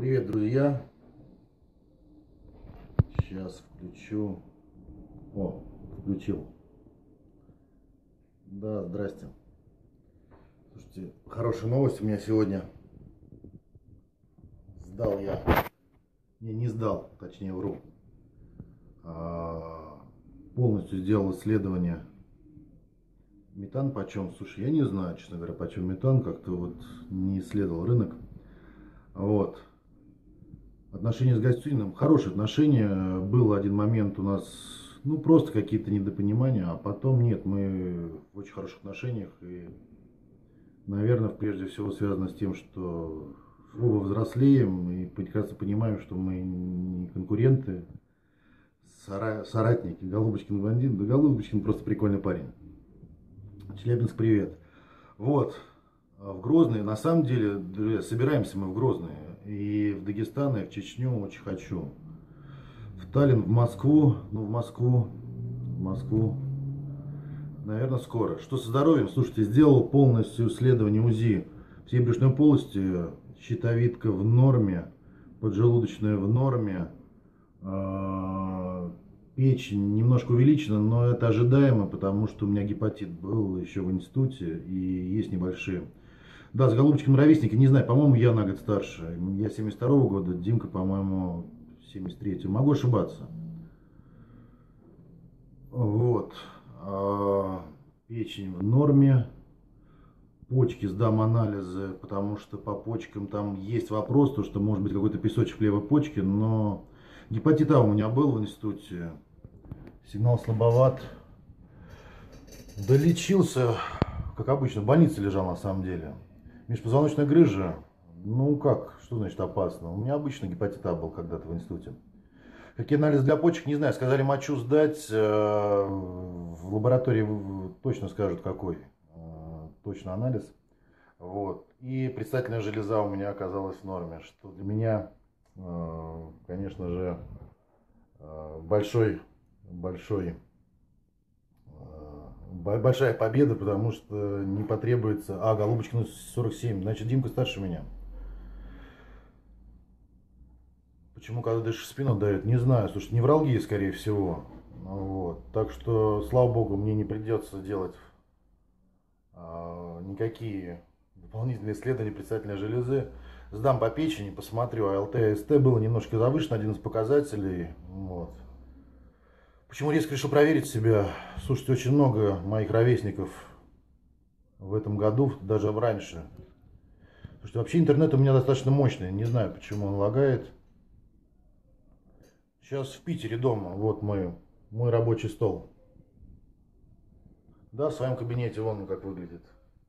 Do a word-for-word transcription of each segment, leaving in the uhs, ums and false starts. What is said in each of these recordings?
Привет, друзья! Сейчас включу. О, включил. Да, здрасте. Слушайте, хорошая новость у меня сегодня. Сдал я. Не, не сдал, точнее вру. А, полностью сделал исследование. Метан почем? Слушай, я не знаю, честно говоря, почем метан. Как-то вот не исследовал рынок. Вот. Отношения с Гостюниным, хорошие отношения. Был один момент у нас, ну, просто какие-то недопонимания, а потом нет, мы в очень хороших отношениях. И, наверное, прежде всего связано с тем, что оба взрослеем и прекрасно понимаем, что мы не конкуренты, соратники. Голубочкин блондин, да Голубочкин просто прикольный парень. Челябинск, привет. Вот. В Грозный, на самом деле, друзья, собираемся мы в Грозный. И в Дагестан, и в Чечню очень хочу. В Таллин, в Москву, ну в Москву, в Москву, наверное, скоро. Что со здоровьем? Слушайте, сделал полностью исследование УЗИ всей брюшной полости, щитовидка в норме, поджелудочная в норме, печень немножко увеличена, но это ожидаемо, потому что у меня гепатит был еще в институте и есть небольшие. Да, с Голубочкиным ровесники, не знаю, по-моему, я на год старше. Я семьдесят второго года, Димка, по-моему, семьдесят третьего. Могу ошибаться. Вот. А, печень в норме. Почки сдам анализы, потому что по почкам там есть вопрос, то что может быть какой-то песочек в левой почке, но гепатит А у меня был в институте. Сигнал слабоват. Долечился, как обычно, в больнице лежал на самом деле. Межпозвоночная грыжа, ну как, что значит опасно? У меня обычно гепатит А был когда-то в институте. Какие анализы для почек, не знаю, сказали мочу сдать, в лаборатории точно скажут какой, точно анализ. Вот. И предстательная железа у меня оказалась в норме, что для меня, конечно же, большой, большой... большая победа, потому что не потребуется... А, Голубочкину сорок семь, значит, Димка старше меня. Почему, когда дышишь спину дает, не знаю. Слушай, невралгия, скорее всего. Вот. Так что, слава богу, мне не придется делать а, никакие дополнительные исследования предстательной железы. Сдам по печени, посмотрю. А ЛТ и СТ было немножко завышено, один из показателей. Вот. Почему резко решил проверить себя? Слушайте, очень много моих ровесников в этом году, даже раньше. Потому что вообще интернет у меня достаточно мощный. Не знаю, почему он лагает. Сейчас в Питере дома. Вот мой, мой рабочий стол. Да, в своем кабинете вон он как выглядит.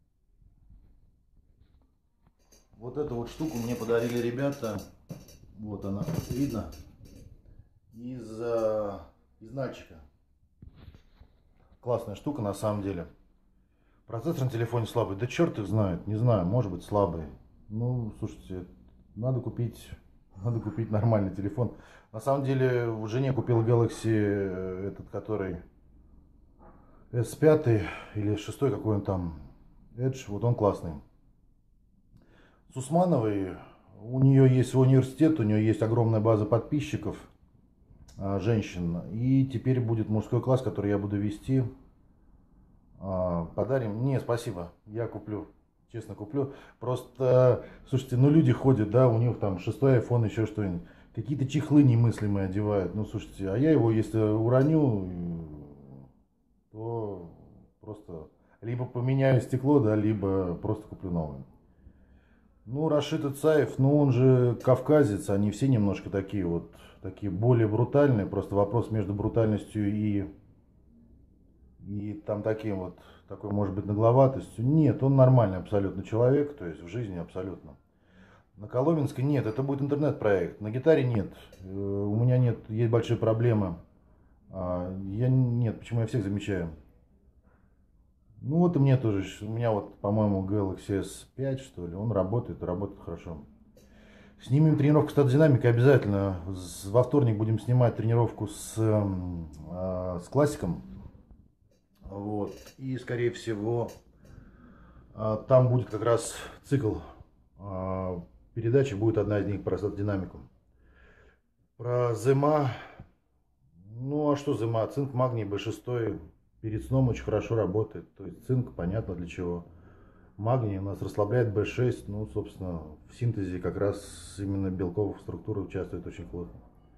Вот эту вот штуку мне подарили ребята. Вот она, видно? Из... из Нальчика. Классная штука на самом деле. Процессор на телефоне слабый. Да черт их знает. Не знаю, может быть слабый. Ну, слушайте, надо купить, надо купить нормальный телефон. На самом деле, в жене купил Galaxy, этот, который эс пять или шесть, какой он там, Edge. Вот он классный. С Усмановой, у нее есть свой университет, у нее есть огромная база подписчиков. Женщин. И теперь будет мужской класс, который я буду вести. Подарим? Не, спасибо. Я куплю. Честно куплю. Просто, слушайте, ну люди ходят, да, у них там шестой айфон, еще что-нибудь. Какие-то чехлы немыслимые одевают. Ну, слушайте, а я его, если уроню, то просто либо поменяю стекло, да, либо просто куплю новое. Ну, Рашид Ицаев, ну он же кавказец, они все немножко такие вот, такие более брутальные, просто вопрос между брутальностью и, и там таким вот, такой может быть нагловатостью. Нет, он нормальный абсолютно человек, то есть в жизни абсолютно. На Коломенской нет, это будет интернет-проект, на гитаре нет, у меня нет, есть большие проблемы. Я нет, почему я всех замечаю? Ну вот и мне тоже, у меня вот, по-моему, Galaxy эс пять, что ли, он работает, работает хорошо. Снимем тренировку статодинамикой обязательно. Во вторник будем снимать тренировку с, э, с классиком. Вот. И, скорее всего, э, там будет как раз цикл э, передача будет одна из них про статодинамику. Про Зима. Ну а что Зима? Цинк, магний, бэ шесть перед сном очень хорошо работает. То есть цинк, понятно для чего. Магний у нас расслабляет бэ шесть. Ну, собственно, в синтезе как раз именно белковых структур участвует очень плотно.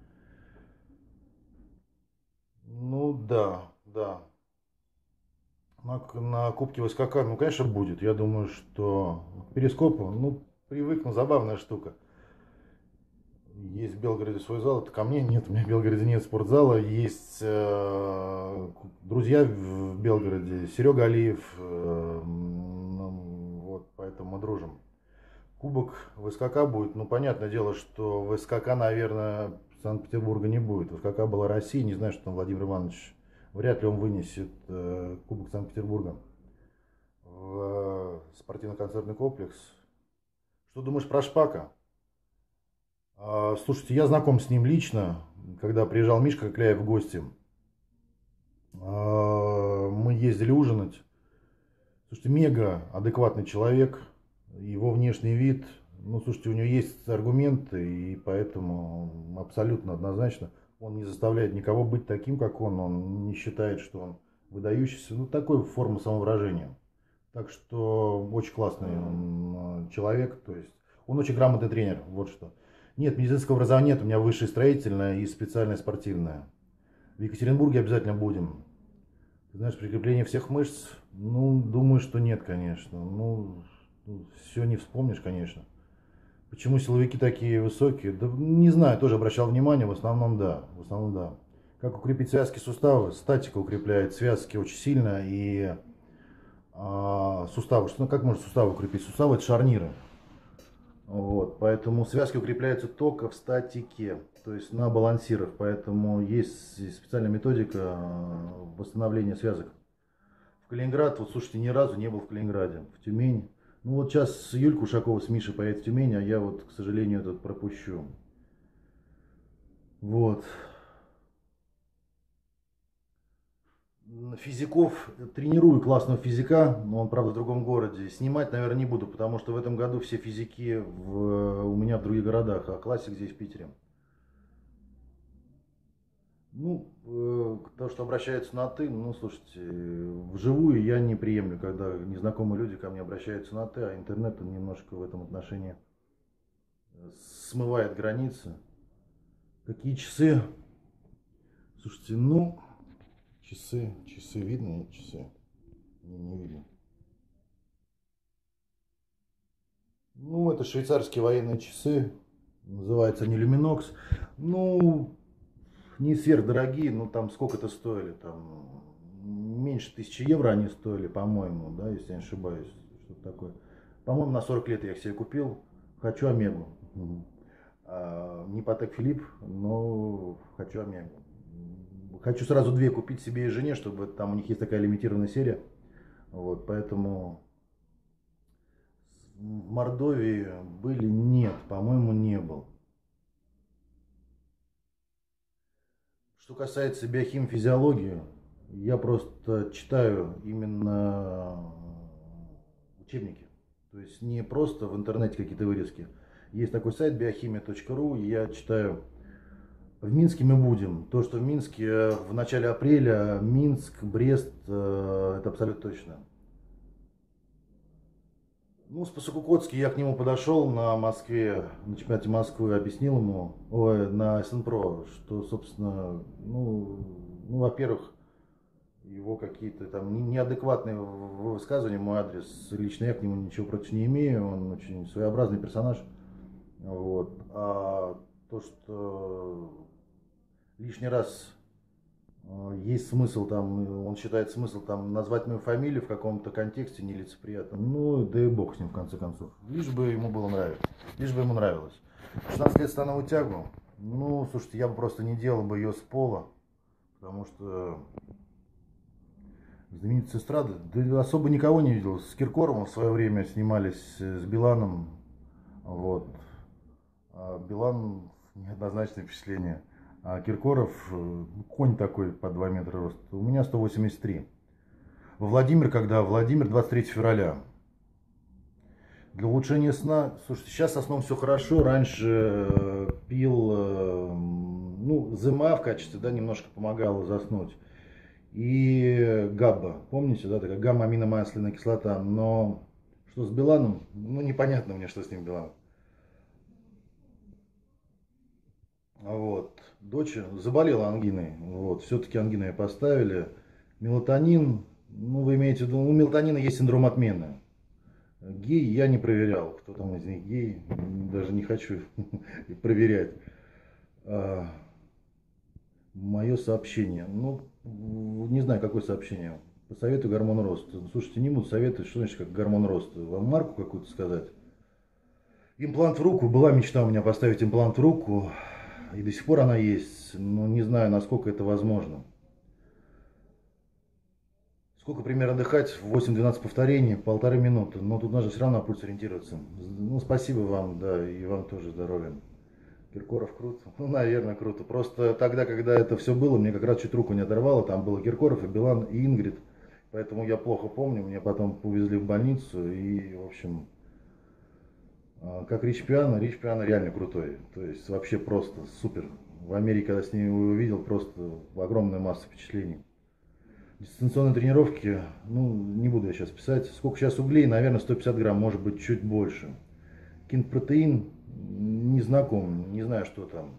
Ну да, да. На, на Кубке ВСКК, ну, конечно, будет. Я думаю, что к перископу, ну, привыкну, забавная штука. Есть в Белгороде свой зал, это ко мне нет, у меня в Белгороде нет спортзала. Есть э, друзья в Белгороде, Серега Алиев, э, ну, вот, поэтому мы дружим. Кубок ВСКК будет, ну, понятное дело, что ВСКК, наверное, Санкт-Петербурга не будет. ВСКК была Россия, не знаю, что там Владимир Иванович, вряд ли он вынесет э, Кубок Санкт-Петербурга в э, спортивно-концертный комплекс. Что думаешь про Шпака? А, слушайте, я знаком с ним лично, когда приезжал Мишка Кокляев в гости. А, мы ездили ужинать. Слушайте, мега адекватный человек, его внешний вид. Ну, слушайте, у него есть аргументы, и поэтому абсолютно однозначно он не заставляет никого быть таким, как он. Он не считает, что он выдающийся. Ну, такой форма самовыражения. Так что очень классный он человек. То есть он очень грамотный тренер. Вот что. Нет, медицинского образования нет, у меня высшее строительное и специальное спортивное. В Екатеринбурге обязательно будем. Ты знаешь, прикрепление всех мышц, ну, думаю, что нет, конечно. Ну, все не вспомнишь, конечно. Почему силовики такие высокие? Да не знаю, тоже обращал внимание, в основном да. В основном да. Как укрепить связки суставы? Статика укрепляет связки очень сильно и а, суставы. Что, ну, как можно суставы укрепить? Суставы это шарниры. Вот, поэтому связки укрепляются только в статике, то есть на балансирах. Поэтому есть специальная методика восстановления связок. В Калининград, вот слушайте, ни разу не был в Калининграде, в Тюмень. Ну вот сейчас Юлька Ушакова с Мишей поедет в Тюмень, а я вот, к сожалению, этот пропущу. Вот. Физиков, тренирую классного физика, но он, правда, в другом городе. Снимать, наверное, не буду, потому что в этом году все физики в, у меня в других городах, а классик здесь, в Питере. Ну, э, то, что обращаются на «ты», ну, слушайте, вживую я не приемлю, когда незнакомые люди ко мне обращаются на «ты», а интернет немножко в этом отношении смывает границы. Какие часы? Слушайте, ну, часы, часы видно? Нет, часы. Не, не видно. Ну, это швейцарские военные часы. Называются они Luminous. Ну, не сверхдорогие, но там сколько-то стоили? Там меньше тысячи евро они стоили, по-моему, да, если я не ошибаюсь. Что-то такое. По-моему, на сорок лет я их себе купил. Хочу Омегу. А, не Патек Филипп, но хочу Омегу. Хочу сразу две купить себе и жене, чтобы там у них есть такая лимитированная серия. Вот, поэтому в Мордовии были? Нет, по-моему, не был. Что касается биохимфизиологии, я просто читаю именно учебники. То есть не просто в интернете какие-то вырезки. Есть такой сайт биохимия точка ру, и я читаю. В Минске мы будем. То, что в Минске в начале апреля, Минск, Брест, это абсолютно точно. Ну, Спасокукотский, я к нему подошел на Москве, на чемпионате Москвы, объяснил ему, ой, на СНПРО, что, собственно, ну, ну во-первых, его какие-то там неадекватные высказывания в мой адрес, лично я к нему ничего против не имею, он очень своеобразный персонаж, вот, а то, что лишний раз есть смысл там, он считает смысл там назвать мою фамилию в каком-то контексте нелицеприятном. Ну, да и бог с ним в конце концов. Лишь бы ему было нравилось. Лишь бы ему нравилось. шестнадцать лет становую тягу. Ну, слушайте, я бы просто не делал бы ее с пола. Потому что знаменитость эстрады, да особо никого не видел. С Киркоровым в свое время снимались, с Биланом. Вот. А Билан неоднозначное впечатление. А Киркоров, конь такой по два метра рост. У меня сто восемьдесят три. Во Владимир, когда? Владимир, двадцать третьего февраля. Для улучшения сна, слушайте, сейчас со сном все хорошо. Раньше э, пил, э, ну, ЗМА в качестве, да, немножко помогало заснуть. И габба, помните, да, такая гамма-аминомасляная кислота. Но что с Биланом, ну, непонятно мне, что с ним Билан. Вот. Дочь заболела ангиной. Вот. Все-таки ангину ей поставили. Мелатонин, ну, вы имеете в виду, у мелатонина есть синдром отмены. Гей я не проверял, кто там из них гей, даже не хочу проверять. А, мое сообщение, ну, не знаю, какое сообщение. Посоветую гормон роста. Слушайте, не буду советовать, что значит как гормон роста. Вам марку какую-то сказать? Имплант в руку, была мечта у меня поставить имплант в руку, и до сих пор она есть, но не знаю, насколько это возможно. Сколько примерно дыхать? восемь-двенадцать повторений, полторы минуты. Но тут нужно все равно на пульс ориентироваться. Ну, спасибо вам, да, и вам тоже здоровья. Киркоров круто. Ну, наверное, круто. Просто тогда, когда это все было, мне как раз чуть руку не оторвало. Там было Киркоров и Билан, и Ингрид. Поэтому я плохо помню. Меня потом увезли в больницу. И, в общем, как Рич Пиано, Рич Пиано реально крутой. То есть вообще просто супер. В Америке, когда с ним его увидел, просто огромная масса впечатлений. Дистанционные тренировки, ну, не буду я сейчас писать. Сколько сейчас углей? Наверное, сто пятьдесят грамм, может быть, чуть больше. Кинопротеин не знаком, не знаю, что там.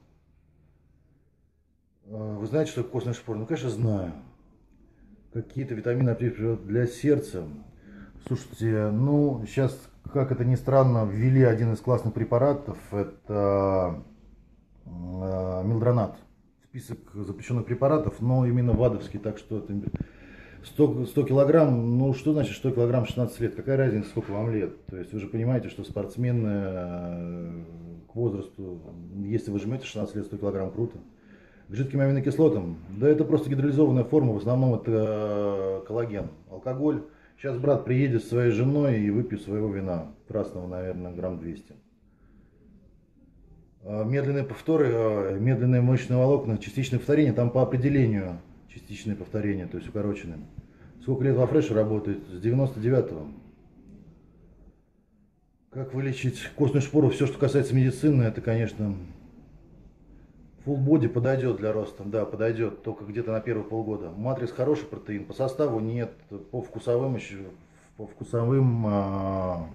Вы знаете, что такое костный шпор? Ну, конечно, знаю. Какие-то витамины для сердца. Слушайте, ну, сейчас, как это ни странно, ввели один из классных препаратов. Это милдронат. Список запрещенных препаратов, но именно ВАДовский, так что это сто, сто килограмм, ну что значит сто килограмм шестнадцать лет, какая разница, сколько вам лет, то есть вы же понимаете, что спортсмены к возрасту, если вы жмете шестнадцать лет, сто килограмм, круто. К жидким аминокислотам, да это просто гидролизованная форма, в основном это коллаген, алкоголь. Сейчас брат приедет с своей женой и выпью своего вина, красного, наверное, грамм двести. Медленные повторы, медленные мышечные волокна, частичное повторение, там по определению частичное повторение, то есть укороченное. Сколько лет во фреше работает? С девяносто девятого. Как вылечить костную шпору? Все, что касается медицины, это, конечно, full body подойдет для роста, да, подойдет, только где-то на первые полгода. Матрикс хороший протеин, по составу нет, по вкусовым еще, по вкусовым а,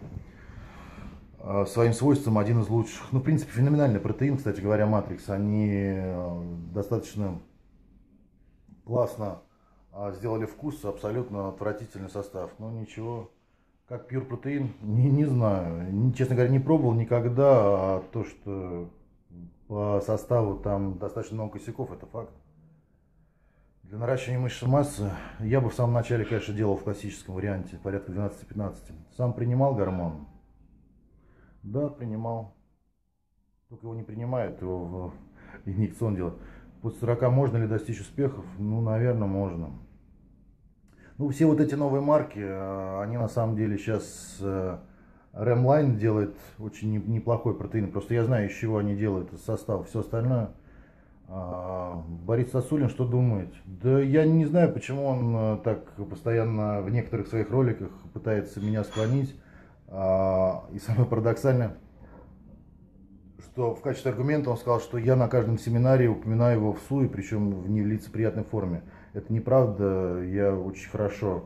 своим свойствам один из лучших. Ну, в принципе, феноменальный протеин, кстати говоря, Матрикс. Они достаточно классно сделали вкус, абсолютно отвратительный состав. Но ничего, как Pure протеин, не, не знаю. Честно говоря, не пробовал никогда. А то, что по составу там достаточно много косяков, это факт. Для наращивания мышечной массы я бы в самом начале, конечно, делал в классическом варианте, порядка двенадцати-пятнадцати. Сам принимал гормон. Да, принимал. Только его не принимают, его в инъекцион делают. После сорока можно ли достичь успехов? Ну, наверное, можно. Ну, все вот эти новые марки, они на самом деле сейчас... Ремлайн делает очень неплохой протеин. Просто я знаю, из чего они делают состав. Все остальное. Борис Сосулин что думает? Да я не знаю, почему он так постоянно в некоторых своих роликах пытается меня склонить. И самое парадоксальное, что в качестве аргумента он сказал, что я на каждом семинаре упоминаю его в суе, причем в нелицеприятной форме. Это неправда, я очень хорошо,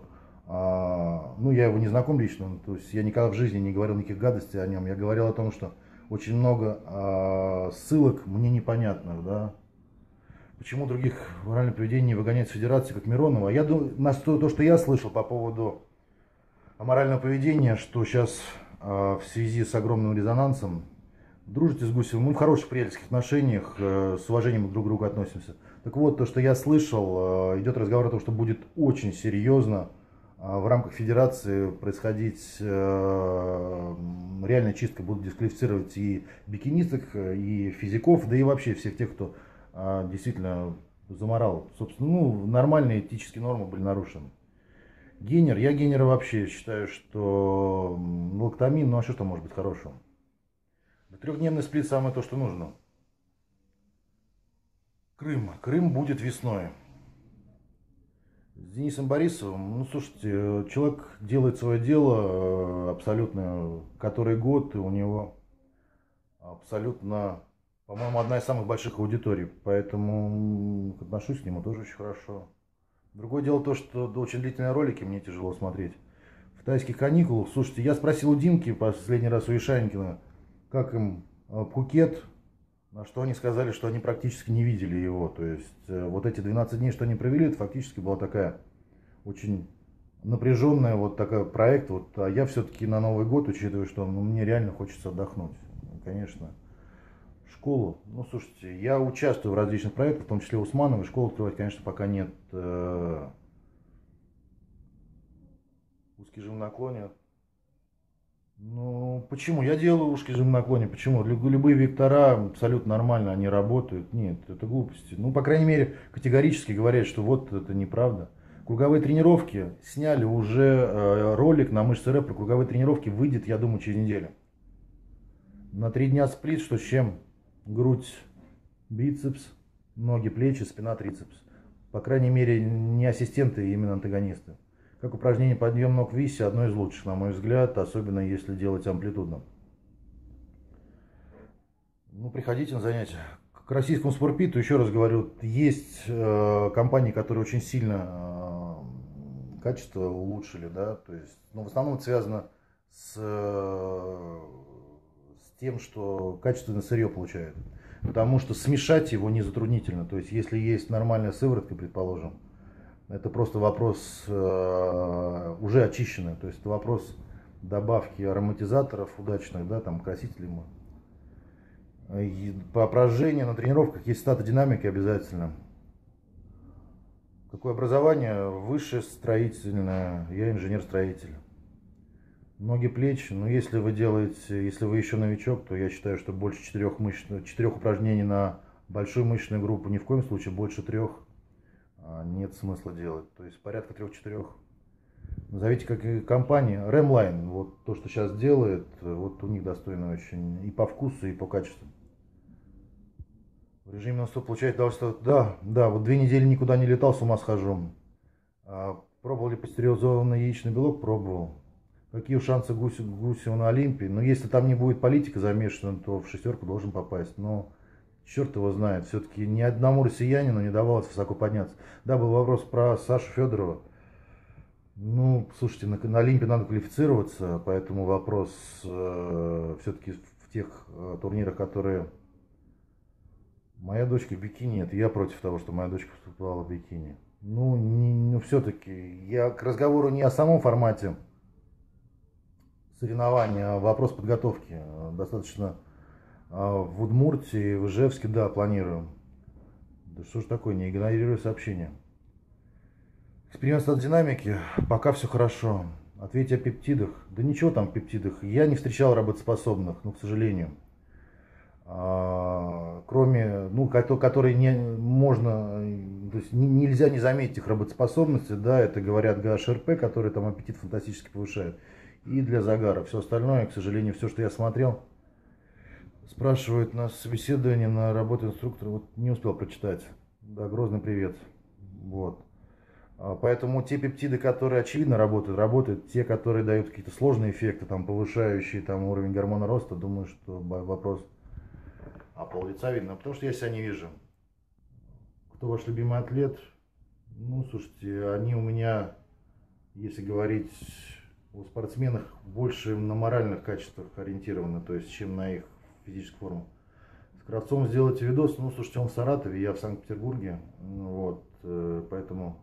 ну я его не знаком лично, то есть я никогда в жизни не говорил никаких гадостей о нем. Я говорил о том, что очень много ссылок мне непонятных, да. Почему других моральных поведений не выгоняют с федерации, как Миронова? Я думаю, то, что я слышал по поводу аморального поведения, что сейчас в связи с огромным резонансом дружите с Гусевым, мы в хороших приятельских отношениях, с уважением друг к другу относимся. Так вот, то, что я слышал, идет разговор о том, что будет очень серьезно в рамках федерации происходить реальная чистка, будут дисквалифицировать и бикинисток, и физиков, да и вообще всех тех, кто действительно заморал. Собственно, ну, нормальные этические нормы были нарушены. Гейнер, я гейнера вообще считаю, что лактамин, ну а что там может быть хорошего? Трехдневный сплит самое то, что нужно. Крым. Крым будет весной. С Денисом Борисовым, ну слушайте, э, человек делает свое дело э, абсолютно который год, и у него абсолютно, по-моему, одна из самых больших аудиторий, поэтому м, отношусь к нему тоже очень хорошо. Другое дело то, что да, очень длительные ролики мне тяжело смотреть. В тайских каникулах, слушайте, я спросил у Димки последний раз у Ишанькина, как им э, Пхукет, на что они сказали, что они практически не видели его. То есть э, вот эти двенадцать дней, что они провели, это фактически была такая очень напряженная вот такой проект. Вот, а я все-таки на Новый год, учитывая, что ну, мне реально хочется отдохнуть. Конечно, школу. Ну, слушайте, я участвую в различных проектах, в том числе Усмановой. Школу открывать, конечно, пока нет. Э, узкий жим в наклоне. Ну, почему? Я делаю узкий жим в наклоне. Почему? Лю- Любые вектора абсолютно нормально, они работают. Нет, это глупости. Ну, по крайней мере, категорически говорят, что вот это неправда. Круговые тренировки сняли уже э, ролик на мышцы рэп про круговые тренировки. Выйдет, я думаю, через неделю. На три дня сплит, что с чем? Грудь, бицепс, ноги, плечи, спина, трицепс. По крайней мере, не ассистенты, а именно антагонисты. Как упражнение подъем ног в висе, одно из лучших, на мой взгляд, особенно если делать амплитудно. Ну, приходите на занятия. К российскому спортпиту, еще раз говорю, есть э, компании, которые очень сильно э, качество улучшили, да, то есть, ну, в основном это связано с, э, с тем, что качественное сырье получают. Потому что смешать его не затруднительно. То есть, если есть нормальная сыворотка, предположим, это просто вопрос э, уже очищенный. То есть, это вопрос добавки ароматизаторов удачных, да, там, красителей. И по брожению на тренировках есть статодинамика обязательно. Какое образование? Высшее строительное. Я инженер-строитель. Ноги, плечи. Но если вы делаете, если вы еще новичок, то я считаю, что больше четырех, мышц, четырех упражнений на большую мышечную группу ни в коем случае больше трех нет смысла делать. То есть порядка трех-четырех. Назовите как и компания. Ремлайн, вот то, что сейчас делает, вот у них достойно очень и по вкусу, и по качеству. В режиме нон-стоп получает удовольствие. Да, да, вот две недели никуда не летал, с ума схожу. А, пробовал ли пастеризованный яичный белок? Пробовал. Какие шансы Гуси, Гусева на Олимпии? Но если там не будет политика замешана, то в шестерку должен попасть. Но черт его знает. Все-таки ни одному россиянину не давалось высоко подняться. Да, был вопрос про Сашу Федорова. Ну, слушайте, на, на Олимпе надо квалифицироваться, поэтому вопрос э, все-таки в тех э, турнирах, которые... Моя дочка в бикини, это я против того, что моя дочка выступала в бикини. Ну, не, ну все-таки, я к разговору не о самом формате соревнования, а вопрос подготовки. Достаточно а, в Удмуртии, в Ижевске, да, планируем. Да что ж такое, не игнорирую сообщения. Эксперимент статодинамики, пока все хорошо. Ответь о пептидах. Да ничего там в пептидах. Я не встречал работоспособных, ну, к сожалению. А, кроме, ну, которые не можно, то есть нельзя не заметить их работоспособности, да, это говорят ГАШРП, который там аппетит фантастически повышает, и для загара. Все остальное, к сожалению, все, что я смотрел, спрашивают на собеседовании, на работу инструктора, вот не успел прочитать. Да, грозный привет. Вот. Поэтому те пептиды, которые очевидно работают, работают. Те, которые дают какие-то сложные эффекты, там, повышающие там, уровень гормона роста, думаю, что вопрос... А пол лица видно, потому что я себя не вижу. Кто ваш любимый атлет? Ну, слушайте, они у меня, если говорить о спортсменах, больше на моральных качествах ориентированы, то есть, чем на их физическую форму. С Кравцом сделать видос, ну, слушайте, он в Саратове, я в Санкт-Петербурге, вот, поэтому...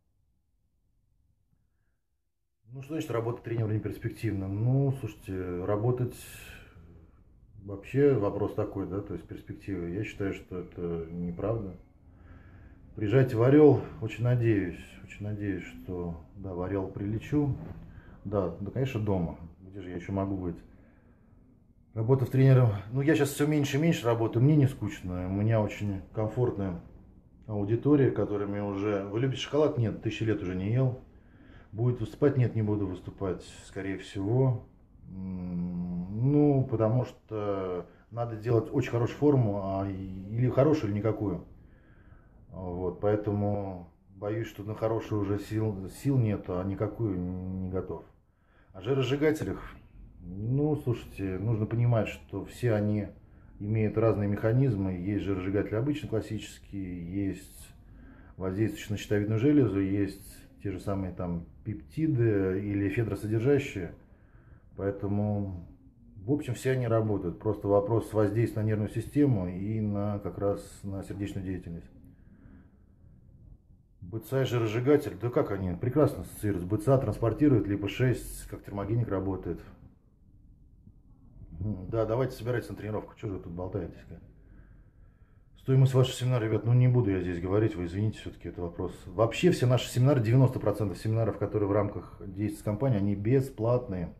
Ну, что значит работать тренером неперспективно? Ну, слушайте, работать... Вообще вопрос такой, да, то есть перспективы. Я считаю, что это неправда. Приезжайте в Орел, очень надеюсь, очень надеюсь, что, да, в Орел прилечу. Да, да, конечно, дома. Где же я еще могу быть? Работа в тренером. Ну, я сейчас все меньше и меньше работаю, мне не скучно. У меня очень комфортная аудитория, которая мне уже... Вы любите шоколад? Нет, тысячи лет уже не ел. Будет выступать? Нет, не буду выступать, скорее всего. Ну, потому что надо делать очень хорошую форму, а или хорошую, или никакую. Вот, поэтому боюсь, что на хорошую уже сил, сил нет, а никакую не готов. О жиросжигателях, ну, слушайте, нужно понимать, что все они имеют разные механизмы. Есть жиросжигатели обычные, классические, есть воздействующие на щитовидную железу, есть те же самые там пептиды или эфедросодержащие. Поэтому, в общем, все они работают. Просто вопрос воздействия на нервную систему и на как раз на сердечную деятельность. БЦА и жиросжигатель, да как они прекрасно ассоциируются. БЦА транспортирует липо шесть, как термогеник работает. Да, давайте собирайтесь на тренировку. Что же вы тут болтаетесь? Стоимость вашего семинара, ребят, ну не буду я здесь говорить, вы извините, все-таки это вопрос. Вообще все наши семинары, девяносто процентов семинаров, которые в рамках действий компании, они бесплатные.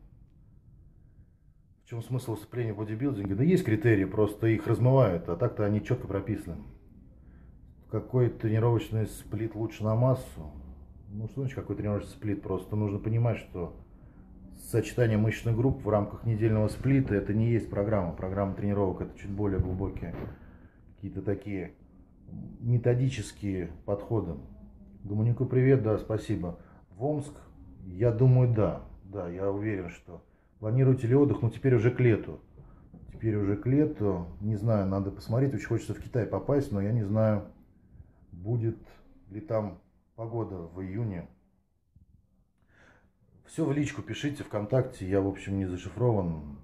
В чем смысл выступления в бодибилдинге? Да есть критерии, просто их размывают, а так-то они четко прописаны. Какой тренировочный сплит лучше на массу? Ну что значит какой тренировочный сплит? Просто нужно понимать, что сочетание мышечных групп в рамках недельного сплита это не есть программа. Программа тренировок это чуть более глубокие, какие-то такие методические подходы. Гуманику привет, да, спасибо. В Омск, я думаю, да, да, я уверен, что планируете ли отдых, но теперь уже к лету. Теперь уже к лету, не знаю, надо посмотреть, очень хочется в Китай попасть, но я не знаю, будет ли там погода в июне. Все в личку пишите, ВКонтакте, я, в общем, не зашифрован.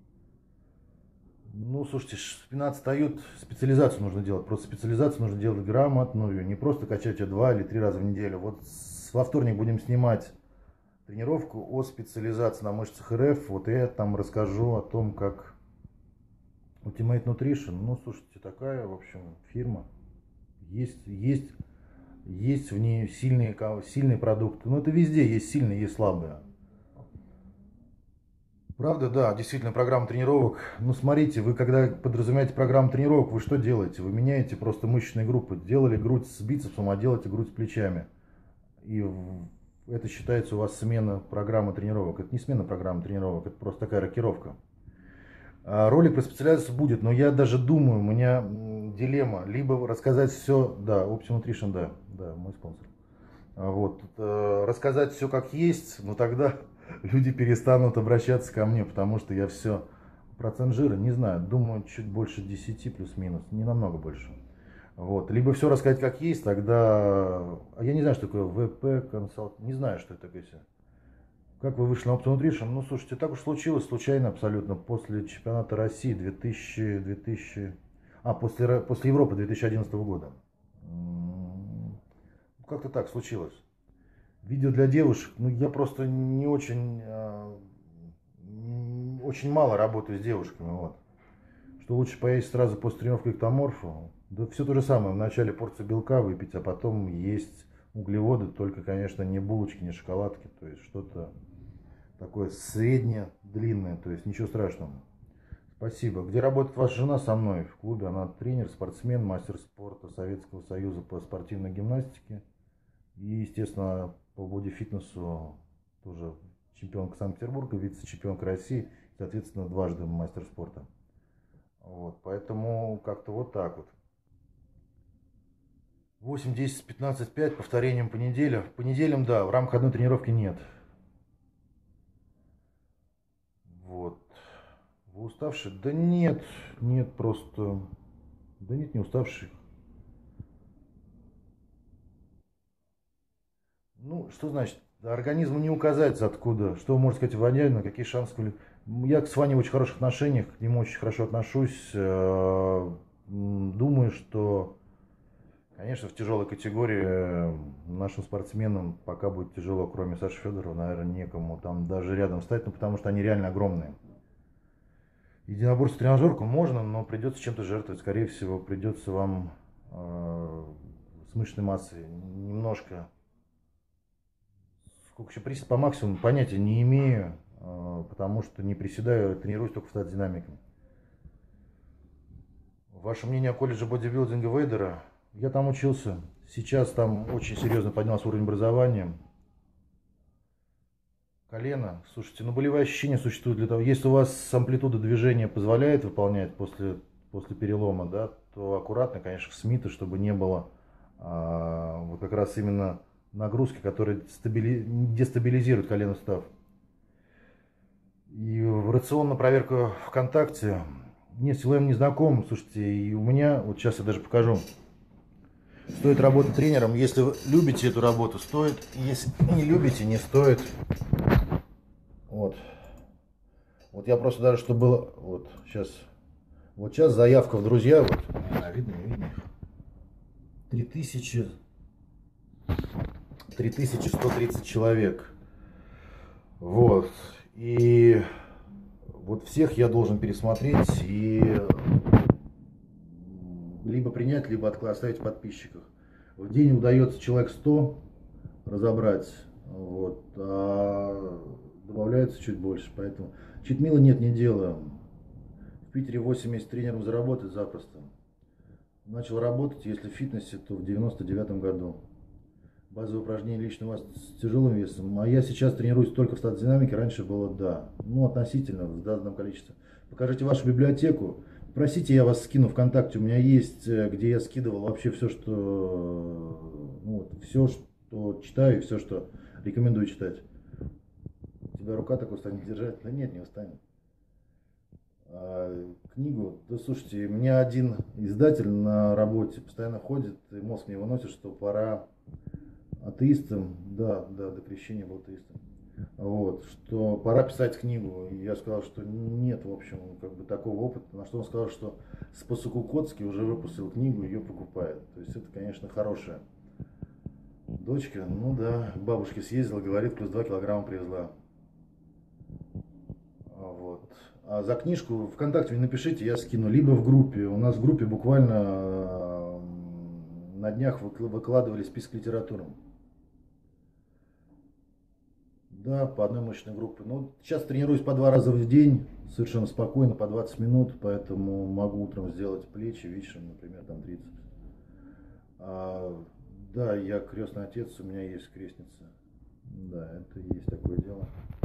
Ну, слушайте, спина отстает, специализацию нужно делать. Просто специализацию нужно делать грамотную, не просто качать ее два или три раза в неделю. Вот во вторник будем снимать тренировку о специализации на мышцах РФ. Вот я там расскажу о том, как Ultimate Nutrition. Ну, слушайте, такая, в общем, фирма. Есть, есть, есть в ней сильные, сильные продукты. Но это везде есть сильные, есть слабые. Правда, да, действительно, программа тренировок. Ну, смотрите, вы когда подразумеваете программу тренировок, вы что делаете? Вы меняете просто мышечные группы. Делали грудь с бицепсом, а делаете грудь с плечами. И это считается у вас смена программы тренировок. Это не смена программы тренировок, это просто такая рокировка. Ролик про специализацию будет, но я даже думаю, у меня дилемма. Либо рассказать все, да, Optimum Nutrition, да, да, мой спонсор. Вот, рассказать все как есть, но тогда люди перестанут обращаться ко мне, потому что я все, процент жира, не знаю, думаю, чуть больше десяти плюс-минус, не намного больше. Вот, либо все рассказать как есть, тогда, а я не знаю, что такое вэ пэ консалт, не знаю, что это такое. Как вы вышли на Optimum Nutrition? Ну, слушайте, так уж случилось, случайно абсолютно, после чемпионата России две тысячи, две тысячи, а, после, после Европы две тысячи одиннадцатого года. Как-то так случилось. Видео для девушек, ну, я просто не очень, очень мало работаю с девушками, вот. Что лучше поесть сразу после тренировки эктоморфу? Да все то же самое, вначале порцию белка выпить, а потом есть углеводы, только, конечно, не булочки, не шоколадки, то есть что-то такое среднее, длинное, то есть ничего страшного. Спасибо. Где работает ваша жена? Со мной в клубе. Она тренер, спортсмен, мастер спорта Советского Союза по спортивной гимнастике. И, естественно, по бодифитнесу тоже чемпионка Санкт-Петербурга, вице-чемпионка России, соответственно, дважды мастер спорта. Вот, поэтому как-то вот так вот. восемь, десять, пятнадцать, пять, повторением по неделе. По неделям, да, в рамках одной тренировки нет. Вот. Вы уставший? Да нет, нет, просто... Да нет, не уставший. Ну, что значит? Организму не указать откуда. Что вы можете сказать о Ване, на какие шансы... Я с Ваней в очень хороших отношениях, к нему очень хорошо отношусь. Думаю, что, конечно, в тяжелой категории нашим спортсменам пока будет тяжело, кроме Саши Федорова, наверное, некому там даже рядом стать, ну, потому что они реально огромные. Единоборство тренажерку можно, но придется чем-то жертвовать. Скорее всего, придется вам э, с мышечной массой немножко... Сколько еще присед по максимуму, понятия не имею, э, потому что не приседаю, тренируюсь только в статдинамике. Ваше мнение о колледже бодибилдинга Вейдера? Я там учился. Сейчас там очень серьезно поднялся уровень образования. Колено. Слушайте, ну болевые ощущения существуют для того. Если у вас амплитуда движения позволяет выполнять после, после перелома, да, то аккуратно, конечно, в Смиты, чтобы не было А вот как раз именно нагрузки, которые стабили... дестабилизируют коленный сустав. И в рационную проверку ВКонтакте. Не, с Силуэм не знаком, слушайте, и у меня, вот сейчас я даже покажу. Стоит работать тренером, если вы любите эту работу, стоит. Если не любите, не стоит. Вот. Вот я просто даже, что было, вот сейчас, вот сейчас заявка в друзья, вот, а, видно, не видно их, три тысячи, три тысячи сто тридцать человек, вот, и вот всех я должен пересмотреть и либо принять, либо оставить в подписчиках. В день удается человек сто разобрать, вот, а добавляется чуть больше, поэтому читмила нет, не делаю. В Питере восемь месяцев тренером заработать запросто. Начал работать, если в фитнесе, то в девяносто девятом году. Базовые упражнения лично у вас с тяжелым весом. А я сейчас тренируюсь только в статодинамике, раньше было да. Ну, относительно, в данном количестве. Покажите вашу библиотеку. Просите, я вас скину ВКонтакте. У меня есть, где я скидывал вообще все, что, ну, все, что читаю, и все, что рекомендую читать. У тебя рука так устанет держать? Да нет, не устанет. А, книгу, да слушайте, у меня один издатель на работе постоянно ходит, и мозг мне выносит, что пора атеистам, да, да, до крещения был атеистом, вот, что пора писать книгу. И я сказал, что нет, в общем, как бы такого опыта. На что он сказал, что Спасокукоцкий уже выпустил книгу, ее покупает. То есть это, конечно, хорошая дочка. Ну да, к бабушке съездила, говорит, плюс два килограмма привезла. Вот. А за книжку ВКонтакте мне напишите, я скину. Либо в группе. У нас в группе буквально на днях выкладывали список литературы. Да, по одной мышечной группе. Ну, сейчас тренируюсь по два раза в день, совершенно спокойно, по двадцать минут, поэтому могу утром сделать плечи, вечером, например, там тридцать. А, да, я крестный отец, у меня есть крестница. Да, это есть такое дело.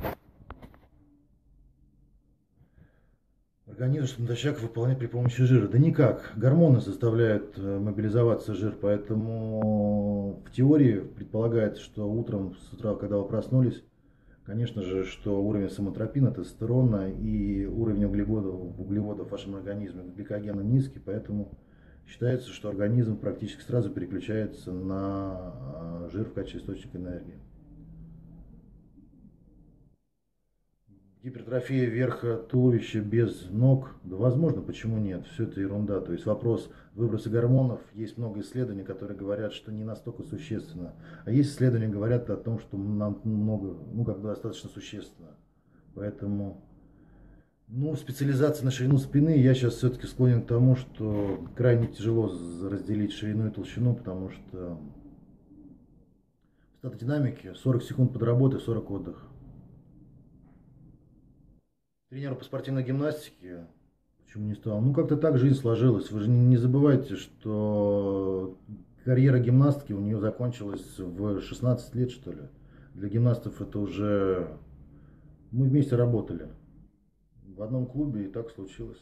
Организм, что натощак выполнять при помощи жира? Да никак. Гормоны заставляют мобилизоваться жир, поэтому в теории предполагается, что утром, с утра, когда вы проснулись, конечно же, что уровень самотропина, тестостерона и уровень углеводов, углеводов в вашем организме гликогена низкий, поэтому считается, что организм практически сразу переключается на жир в качестве источника энергии. Гипертрофия верха туловища без ног, да возможно, почему нет, все это ерунда. То есть вопрос выброса гормонов, есть много исследований, которые говорят, что не настолько существенно. А есть исследования, говорят о том, что нам много, ну как бы достаточно существенно. Поэтому, ну, специализация на ширину спины, я сейчас все-таки склонен к тому, что крайне тяжело разделить ширину и толщину, потому что в статодинамике сорок секунд подработай, сорок отдых. Тренеру по спортивной гимнастике, почему не стал? Ну, как-то так жизнь сложилась. Вы же не забывайте, что карьера гимнастки у нее закончилась в шестнадцать лет, что ли. Для гимнастов это уже... Мы вместе работали в одном клубе, и так случилось.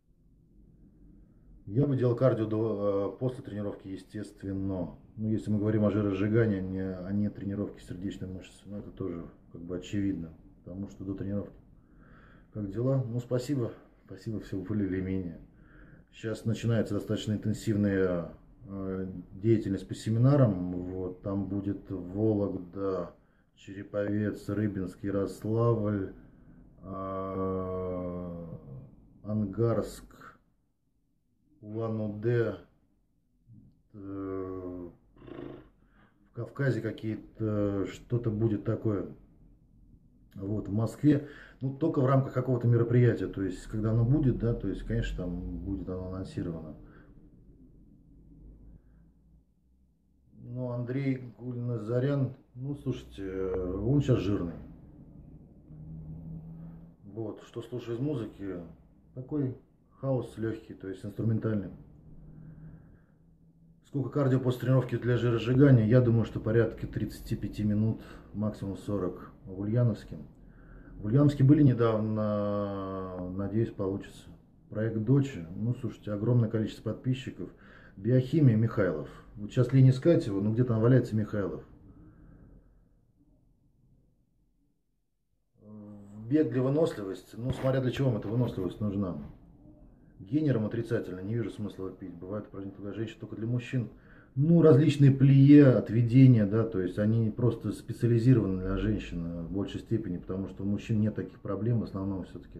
Я бы делал кардио до, после тренировки, естественно. Ну, если мы говорим о жиросжигании, а не, а не тренировке сердечной мышцы. Ну, это тоже как бы очевидно, потому что до тренировки. Как дела? Ну, спасибо. Спасибо, все более или менее. Сейчас начинается достаточно интенсивная э, деятельность по семинарам. Вот, там будет Вологда, Череповец, Рыбинск, Ярославль, э, Ангарск, Улан-Удэ, э, в Кавказе какие-то, что-то будет такое. Вот, в Москве, ну, только в рамках какого-то мероприятия, то есть, когда оно будет, да, то есть, конечно, там будет оно анонсировано. Ну, Андрей Гульназарян, ну, слушайте, он сейчас жирный. Вот, что слушаю из музыки, такой хаос легкий, то есть, инструментальный. Сколько кардио после тренировки для жиросжигания? Я думаю, что порядка тридцати пяти минут, максимум сорок. В Ульяновске. В Ульяновске были недавно, надеюсь, получится. Проект Дочи. Ну, слушайте, огромное количество подписчиков. Биохимия Михайлов. Вот сейчас лень искать его, но где-то там валяется Михайлов. Бег для выносливости. Ну, смотря для чего вам эта выносливость нужна. Генером отрицательно, не вижу смысла пить. Бывает упражнения для женщин, только для мужчин. Ну, различные плие, отведения, да, то есть они просто специализированы для женщин в большей степени, потому что у мужчин нет таких проблем, в основном все-таки.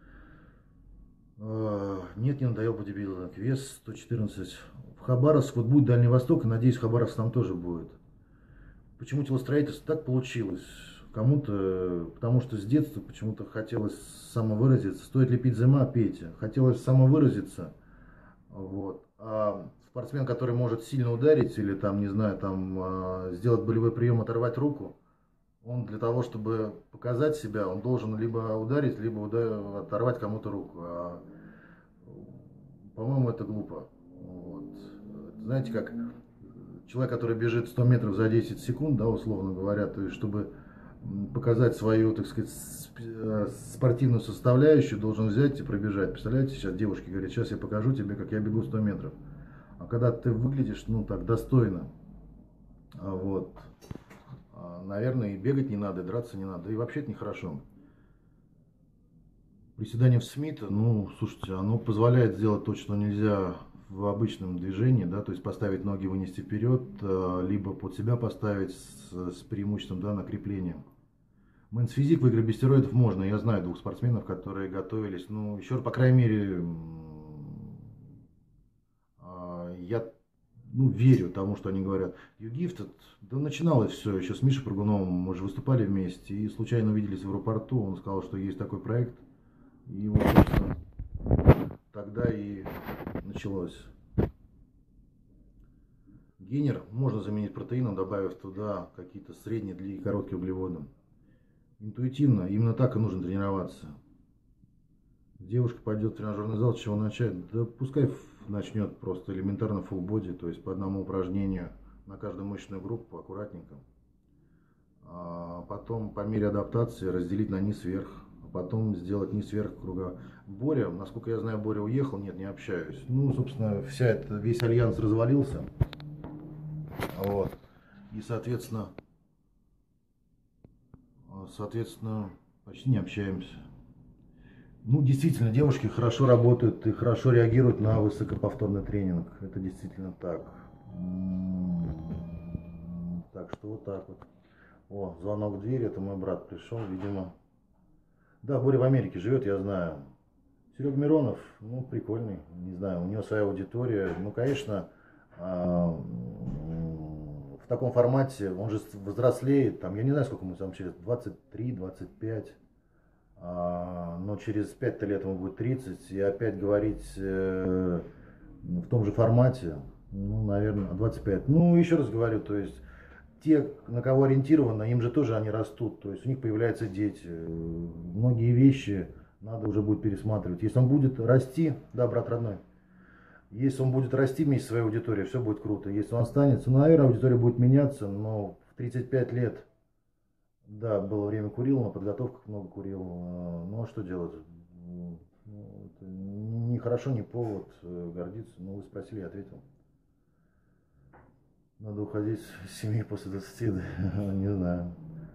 Нет, не надоел бодибилдинг. Вес сто четырнадцать. В Хабаровск вот будет Дальний Восток, и надеюсь, Хабаровск там тоже будет. Почему телостроительство? Так получилось. Кому-то, потому что с детства почему-то хотелось самовыразиться. Стоит ли пить зима, пейте. Хотелось самовыразиться. Вот. А спортсмен, который может сильно ударить или там, не знаю, там сделать болевой прием, оторвать руку, он для того, чтобы показать себя, он должен либо ударить, либо удар... оторвать кому-то руку. А, по-моему, это глупо. Вот. Знаете, как человек, который бежит сто метров за десять секунд, да, условно говоря, то есть, чтобы показать свою, так сказать, спортивную составляющую, должен взять и пробежать. Представляете, сейчас девушки говорят, сейчас я покажу тебе, как я бегу сто метров. А когда ты выглядишь, ну, так, достойно, вот, наверное, и бегать не надо, и драться не надо, и вообще это нехорошо. Приседание в Смита, ну, слушайте, оно позволяет сделать то, что нельзя в обычном движении, да, то есть поставить ноги, вынести вперед, либо под себя поставить с, с преимуществом, да, на крепление. Мэнс физик в игры без стероидов можно, я знаю двух спортсменов, которые готовились, ну, еще, по крайней мере, я, ну, верю тому, что они говорят. You Gifted, да начиналось все еще с Мишей Прыгуновым, мы же выступали вместе, и случайно увиделись в аэропорту, он сказал, что есть такой проект, и вот, собственно, тогда и началось. Гейнер можно заменить протеином, добавив туда какие-то средние и короткие углеводы. Интуитивно, именно так и нужно тренироваться. Девушка пойдет в тренажерный зал, с чего начать? Да пускай начнет просто элементарно full body, то есть по одному упражнению на каждую мышечную группу, аккуратненько. А потом по мере адаптации разделить на низ-вверх, а потом сделать низ-вверх круга. Боря, насколько я знаю, Боря уехал, нет, не общаюсь. Ну, собственно, вся эта, весь альянс развалился. Вот. И, соответственно, соответственно, почти не общаемся. Ну, действительно, девушки хорошо работают и хорошо реагируют на высокоповторный тренинг. Это действительно так. Так что вот так вот. О, звонок в дверь, это мой брат пришел, видимо. Да, Боря в Америке живет, я знаю. Серега Миронов, ну, прикольный, не знаю, у него своя аудитория. Ну, конечно, в таком формате, он же взрослеет, там, я не знаю, сколько ему там через двадцать три двадцать пять. Но через пять лет ему будет тридцать, и опять говорить э, в том же формате, ну, наверное, двадцать пять. Ну, еще раз говорю, то есть те, на кого ориентировано, им же тоже они растут, то есть у них появляются дети. Многие вещи надо уже будет пересматривать. Если он будет расти, да, брат родной, если он будет расти вместе со своей аудиторией, все будет круто. Если он останется, ну, наверное, аудитория будет меняться, но в тридцать пять лет. Да, было время курил, на подготовках много курил. Ну а что делать? Это ни хорошо, ни повод гордиться. Ну, вы спросили, я ответил. Надо уходить из семьи после двадцати, не знаю.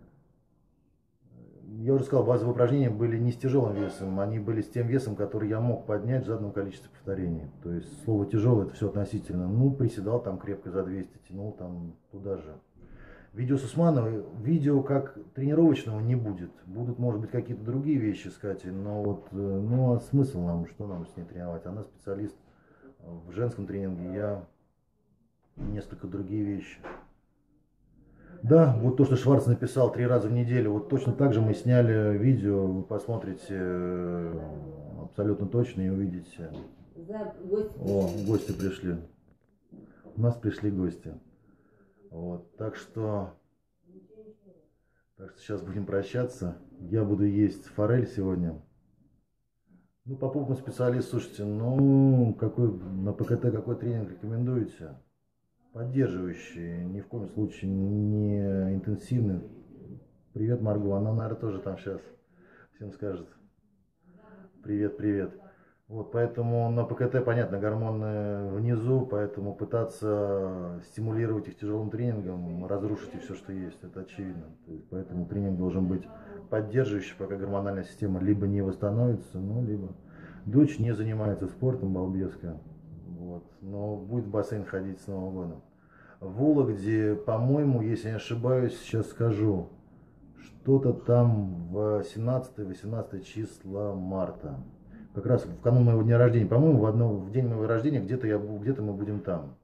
Я уже сказал, базовые упражнения были не с тяжелым весом, они были с тем весом, который я мог поднять в заданном количестве повторений. То есть слово тяжелое это все относительно. Ну, приседал там крепко за двести, тянул там туда же. Видео с Усмановой, видео как тренировочного не будет. Будут, может быть, какие-то другие вещи с Катей, но вот, ну а смысл нам, что нам с ней тренировать? Она специалист в женском тренинге, я несколько другие вещи. Да, вот то, что Шварц написал три раза в неделю, вот точно так же мы сняли видео, вы посмотрите абсолютно точно и увидите. О, гости пришли. У нас пришли гости. Вот, так что, так что сейчас будем прощаться. Я буду есть форель сегодня. Ну, попутный специалист, слушайте, ну, какой, на ПКТ какой тренинг рекомендуете? Поддерживающий, ни в коем случае не интенсивный. Привет, Марго, она, наверное, тоже там сейчас всем скажет. Привет, привет. Вот, поэтому на ПКТ, понятно, гормоны внизу, поэтому пытаться стимулировать их тяжелым тренингом, разрушить и все, что есть, это очевидно. То есть, поэтому тренинг должен быть поддерживающий, пока гормональная система либо не восстановится, ну, либо... Дочь не занимается спортом, балбеска, вот, но будет в бассейн ходить с Нового года. В Вологде, по-моему, если не ошибаюсь, сейчас скажу, что-то там в семнадцатое-восемнадцатое числа марта. Как раз в канун моего дня рождения. По-моему, в, одно, в день моего рождения где-то я, где-то мы будем там.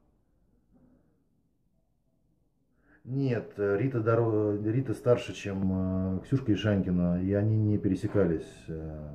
Нет, Рита, доро... Рита старше, чем э, Ксюшка Ишанькина, и они не пересекались. Э,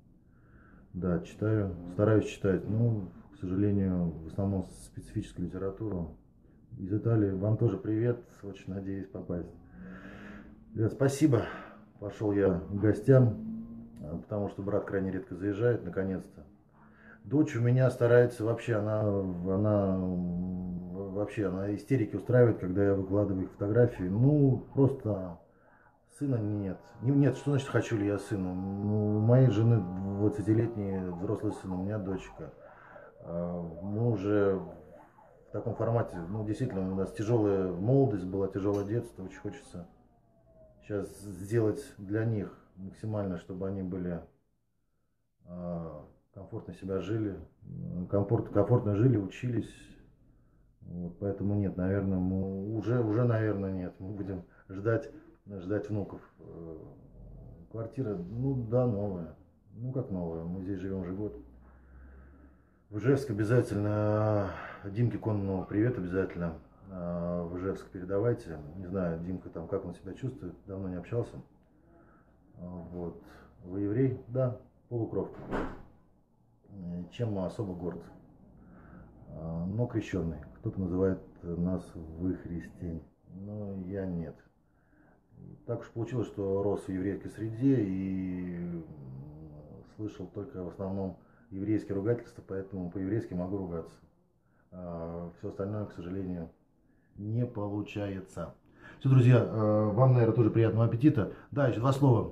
да, читаю, стараюсь читать. Ну, к сожалению, в основном специфическую литературу. Из Италии. Вам тоже привет. Очень надеюсь попасть. Ребят, спасибо. Пошел я к гостям, потому что брат крайне редко заезжает, наконец-то. Дочь у меня старается вообще, она, она вообще, она истерики устраивает, когда я выкладываю их фотографии. Ну, просто сына нет. Нет, что значит хочу ли я сына? Ну, у моей жены двадцатилетний взрослый сын, у меня дочка. Мы уже в таком формате, ну, действительно, у нас тяжелая молодость была, тяжелое детство, очень хочется сейчас сделать для них максимально, чтобы они были комфортно себя жили, комфорт, комфортно жили, учились. Вот, поэтому нет, наверное, мы уже, уже, наверное, нет. Мы будем ждать, ждать внуков. Квартира, ну да, новая. Ну как новая, мы здесь живем уже год. В Ижевск обязательно, Димке Коннову привет обязательно. В Ижевск передавайте. Не знаю, Димка там, как он себя чувствует, давно не общался. Вот. Вы еврей? Да, полукровка. Чем особо горд. Но крещенный. Кто-то называет нас во Христе, но я нет. Так уж получилось, что рос в еврейской среде и слышал только в основном еврейские ругательства, поэтому по-еврейски могу ругаться. А все остальное, к сожалению, не получается. Все, друзья, вам, наверное, тоже приятного аппетита. Да, еще два слова.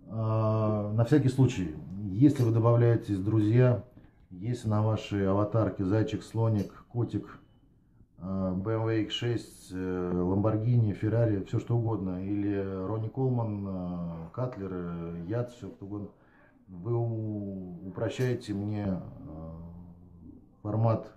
На всякий случай, если вы добавляетесь в друзья, если на вашей аватарке зайчик, слоник, котик, бэ эм вэ икс шесть, Lamborghini, Ferrari, все что угодно, или Ронни Колман, Катлер, Яд, все что угодно, вы упрощаете мне формат,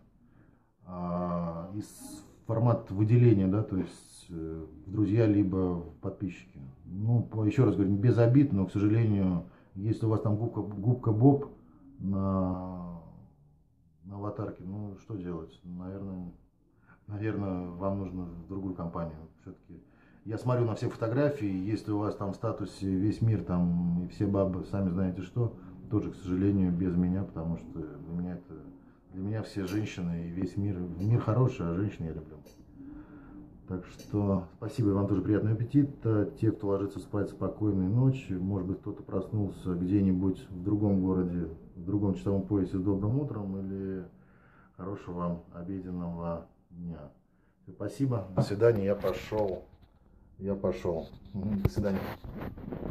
из формат выделения, да, то есть в друзья либо в подписчики. Ну, еще раз говорю, без обид, но, к сожалению, если у вас там губка, губка Боб на, на аватарке, ну, что делать? Наверное, наверное, вам нужно в другую компанию. Все-таки я смотрю на все фотографии, если у вас там в статусе весь мир там и все бабы, сами знаете что, тоже, к сожалению, без меня, потому что для меня это, для меня все женщины и весь мир, мир хороший, а женщин я люблю. Так что спасибо, и вам тоже приятного аппетита. Те, кто ложится спать, спокойной ночи. Может быть, кто-то проснулся где-нибудь в другом городе, в другом часовом поясе с добрым утром, или хорошего вам обеденного дня. Спасибо, до свидания, я пошел. Я пошел. До свидания.